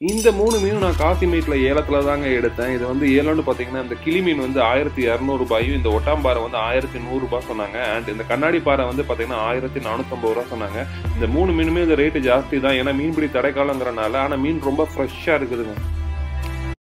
இந்த 3 மீனும் நான் காசிமேட்ல ஏலத்துல தாங்க எடுத்தேன். இது வந்து ஏலம்னு பார்த்தீங்கன்னா, இந்த கிளி மீன் வந்து ரூ. 1200, இந்த ஒட்டாம்பாறை வந்து ரூ. 1100 சொன்னாங்க. அண்ட் இந்த கண்ணாடி பாறை வந்து பார்த்தீங்கன்னா, ரூ. 1450 சொன்னாங்க. இந்த 3 மீனுமே இந்த ரேட்டு ஜாஸ்தி தான். ஏன்னா மீன்பிடி தடைக்காலங்கிறனால. ஆனா மீன் ரொம்ப ஃப்ரெஷ்ஷா இருக்குதுங்க.